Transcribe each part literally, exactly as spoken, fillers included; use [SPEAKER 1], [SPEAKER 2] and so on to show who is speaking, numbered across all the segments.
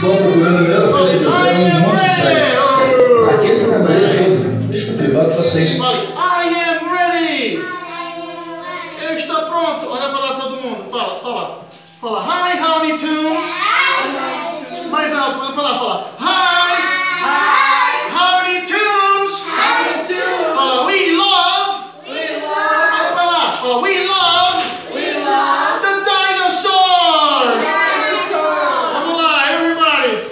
[SPEAKER 1] futebol procurando a melhor oferta de hotel em um monte de sites. Aqueça na maneira toda. Deixa que o privado faça isso.
[SPEAKER 2] Fale, I am ready! Eu estou pronto. Olha para lá todo mundo. Fala, fala. Fala, hi, howdy tunes. Mais alto, olha para lá, fala, hi, howdy tunes. Fala, we love. Olha para lá, fala, we love. The dinosaurs. Vamos lá, everybody.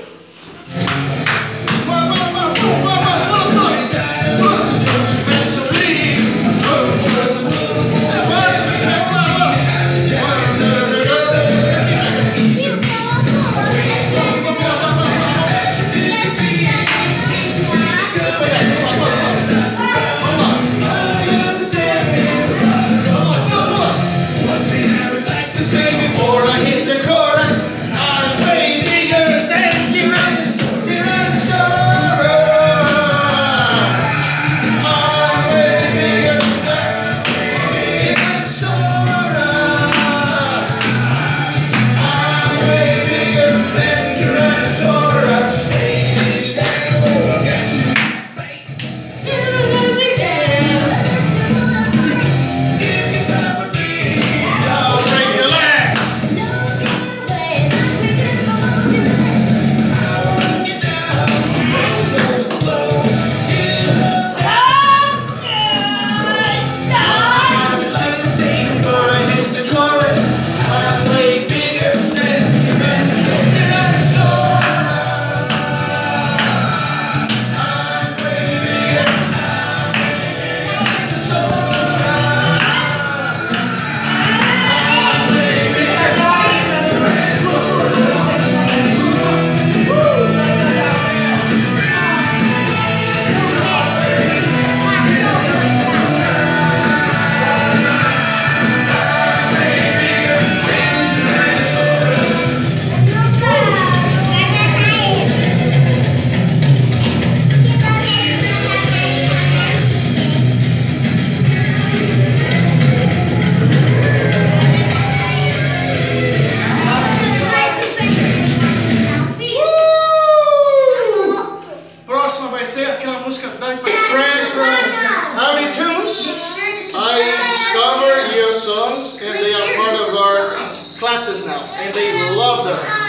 [SPEAKER 2] Before I hit the chorus, I'm way bigger than Tyrannosaurus. I'm way bigger than Tyrannosaurus. I'm way bigger than Tyrannosaurus. Vai ser aquela música da Friends from Howdy Tunes. I discovered your songs and they are part of our classes now and they love them.